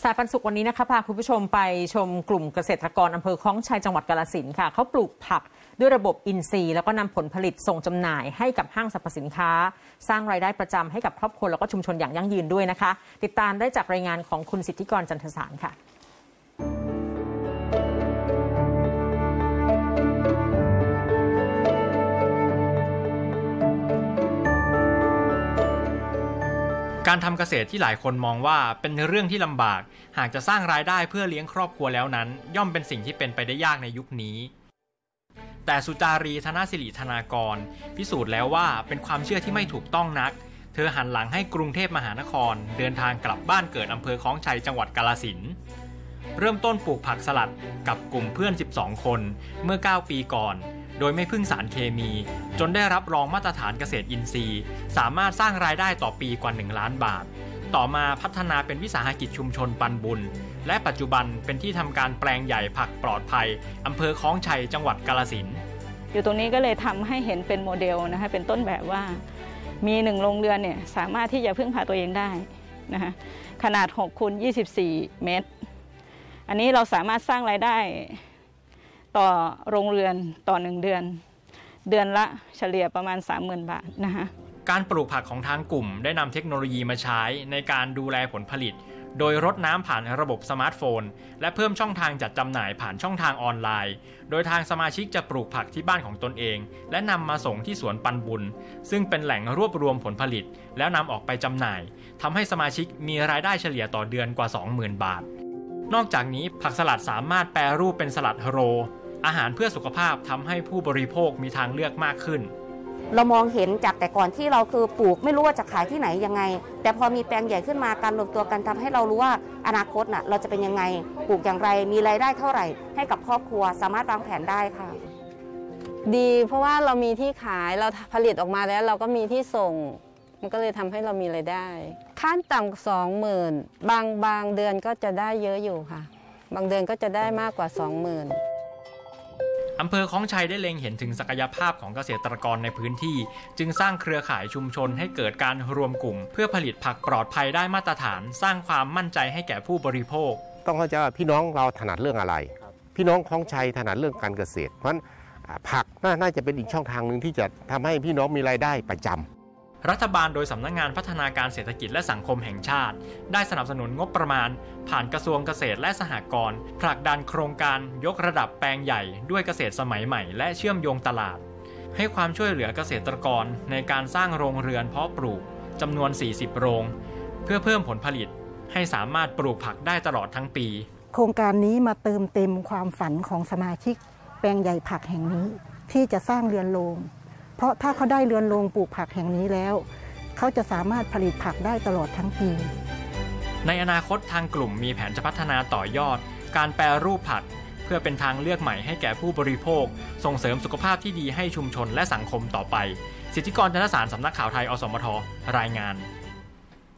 สายปันสุขวันนี้นะคะพาคุณผู้ชมไปชมกลุ่มเกษตรกรอำเภอคล้องชัยจังหวัดกาฬสินธุ์ค่ะเขาปลูกผักด้วยระบบอินทรีย์แล้วก็นำผลผลิตส่งจำหน่ายให้กับห้างสรรพสินค้าสร้างรายได้ประจำให้กับครอบครัวแล้วก็ชุมชนอย่างยั่งยืนด้วยนะคะติดตามได้จากรายงานของคุณสิทธิกรจันทสารค่ะการทำเกษตรที่หลายคนมองว่าเป็นเรื่องที่ลำบากหากจะสร้างรายได้เพื่อเลี้ยงครอบครัวแล้วนั้นย่อมเป็นสิ่งที่เป็นไปได้ยากในยุคนี้แต่สุจารีธนสิริธนากรพิสูจน์แล้วว่าเป็นความเชื่อที่ไม่ถูกต้องนักเธอหันหลังให้กรุงเทพมหานครเดินทางกลับบ้านเกิดอำเภอคล้องชัยจังหวัดกาฬสินธุ์เริ่มต้นปลูกผักสลัดกับกลุ่มเพื่อน12คนเมื่อ9ปีก่อนโดยไม่พึ่งสารเคมีจนได้รับรองมาตรฐานเกษตรอินทรีย์สามารถสร้างรายได้ต่อปีกว่า1 ล้านบาทต่อมาพัฒนาเป็นวิสาหกิจชุมชนปันบุญและปัจจุบันเป็นที่ทำการแปลงใหญ่ผักปลอดภัยอำเภอคล้องชัยจังหวัดกาฬสินธุ์อยู่ตรงนี้ก็เลยทำให้เห็นเป็นโมเดลนะคะเป็นต้นแบบว่ามี1โรงเรือนเนี่ยสามารถที่จะพึ่งพาตัวเองได้นะคะขนาด6 คูณ 24 เมตรอันนี้เราสามารถสร้างรายได้ต่อโรงเรือนต่อ1 เดือนเดือนละเฉลี่ยประมาณ 30,000 บาทนะคะการปลูกผักของทางกลุ่มได้นำเทคโนโลยีมาใช้ในการดูแลผลผลิตโดยรดน้ำผ่านระบบสมาร์ทโฟนและเพิ่มช่องทางจัดจำหน่ายผ่านช่องทางออนไลน์โดยทางสมาชิกจะปลูกผักที่บ้านของตนเองและนำมาส่งที่สวนปันบุญซึ่งเป็นแหล่งรวบรวมผลผลิตแล้วนำออกไปจำหน่ายทำให้สมาชิกมีรายได้เฉลี่ยต่อเดือนกว่า 20,000 บาทนอกจากนี้ผักสลัดสามารถแปรรูปเป็นสลัดโรลอาหารเพื่อสุขภาพทำให้ผู้บริโภคมีทางเลือกมากขึ้นเรามองเห็นจากแต่ก่อนที่เราคือปลูกไม่รู้ว่าจะขายที่ไหนยังไงแต่พอมีแปลงใหญ่ขึ้นมาการรวมตัวกันทำให้เรารู้ว่าอนาคตน่ะเราจะเป็นยังไงปลูกอย่างไรมีรายได้เท่าไหร่ให้กับครอบครัวสามารถวางแผนได้ค่ะดีเพราะว่าเรามีที่ขายเราผลิตออกมาแล้วเราก็มีที่ส่งมันก็เลยทำให้เรามีรายได้ขั้นต่ำ20,000บางเดือนก็จะได้เยอะอยู่ค่ะบางเดือนก็จะได้มากกว่า 20,000 อำเภอคล้องชัยได้เล็งเห็นถึงศักยภาพของเกษตรกรในพื้นที่จึงสร้างเครือข่ายชุมชนให้เกิดการรวมกลุ่มเพื่อผลิตผักปลอดภัยได้มาตรฐานสร้างความมั่นใจให้แก่ผู้บริโภคต้องเข้าใจว่าพี่น้องเราถนัดเรื่องอะไรพี่น้องคล้องชัยถนัดเรื่องการเกษตรเพราะฉะนั้นผักน่าจะเป็นอีกช่องทางหนึ่งที่จะทำให้พี่น้องมีรายได้ประจำรัฐบาลโดยสำนักงานพัฒนาการเศรษฐกิจและสังคมแห่งชาติได้สนับสนุนงบประมาณผ่านกระทรวงเกษตรและสหกรณ์ผลักดันโครงการยกระดับแปลงใหญ่ด้วยเกษตรสมัยใหม่และเชื่อมโยงตลาดให้ความช่วยเหลือเกษตรกรในการสร้างโรงเรือนเพาะปลูกจำนวน40 โรงเพื่อเพิ่มผลผลิตให้สามารถปลูกผักได้ตลอดทั้งปีโครงการนี้มาเติมเต็มความฝันของสมาชิกแปลงใหญ่ผักแห่งนี้ที่จะสร้างเรือนโรงเพราะถ้าเขาได้เรือนโรงปลูกผักแห่งนี้แล้วเขาจะสามารถผลิตผักได้ตลอดทั้งปีในอนาคตทางกลุ่มมีแผนจะพัฒนาต่อยอดการแปรรูปผักเพื่อเป็นทางเลือกใหม่ให้แก่ผู้บริโภคส่งเสริมสุขภาพที่ดีให้ชุมชนและสังคมต่อไปสิทธิกรจันทสารสำนักข่าวไทยอสมทรายงาน